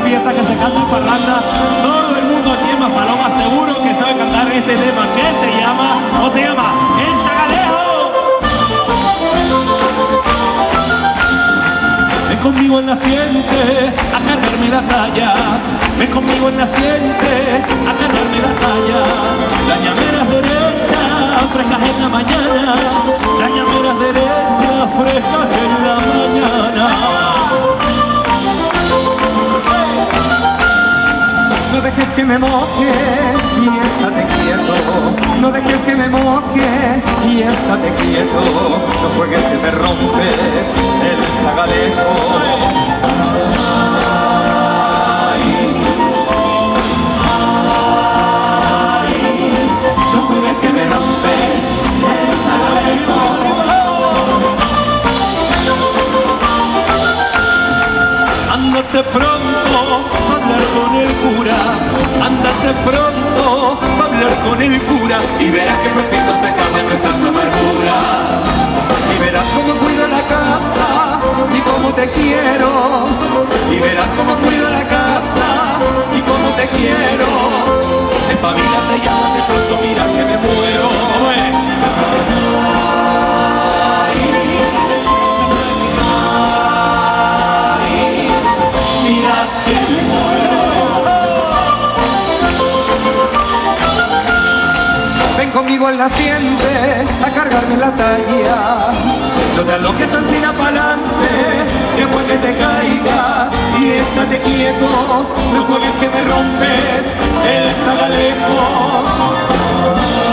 fiesta, que se canta en parranda. Todo el mundo aquí en Maspalomas seguro que sabe cantar este tema que se llama, ¿cómo se llama? El Zagalejo. Ven conmigo al naciente a cargarme la talla. Ven conmigo al naciente a cargarme la talla. Las llameras derechas, frescas en la mañana. Las llameras derechas, frescas en la mañana. No dejes que me moje y estate quieto. No dejes que me moje y estate quieto. No juegues que me rompes el zagalejo. No juegues que me rompes el zagalejo. Ándate pronto a hablar con el cura. Ándate pronto a hablar con el cura. Y verás que prontito se acaban nuestras amarguras. Y verás cómo cuido la casa y cómo te quiero. Y verás cómo cuido la casa y cómo te quiero. Espabilate y ándate pronto, mira que me muero. Mira que me muero. Ven conmigo al naciente a cargarme la talla. No te aloques tan sin apalante, después que te caigas. Y estate quieto, no juegues que me rompes el zagalejo.